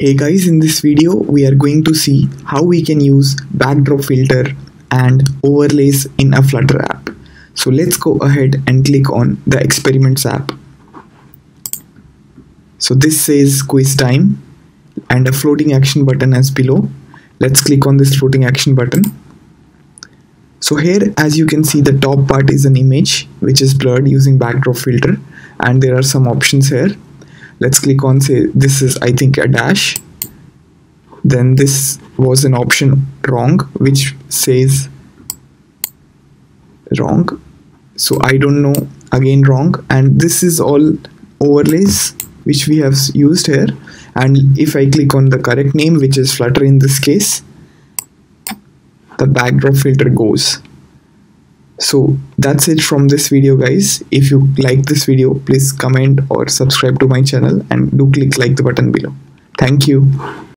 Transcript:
Hey guys, in this video we are going to see how we can use backdrop filter and overlays in a Flutter app. So let's go ahead and click on the experiments app. So this says quiz time and a floating action button as below. Let's click on this floating action button. So here, as you can see, the top part is an image which is blurred using backdrop filter, and there are some options here. Let's click on, say this is, I think, a dash. Then this was an option wrong, which says wrong. So I don't know, again wrong. And this is all overlays which we have used here. And if I click on the correct name, which is Flutter in this case, the backdrop filter goes. So that's it from this video, guys. If you like this video, please comment or subscribe to my channel, and do click like the button below. Thank you.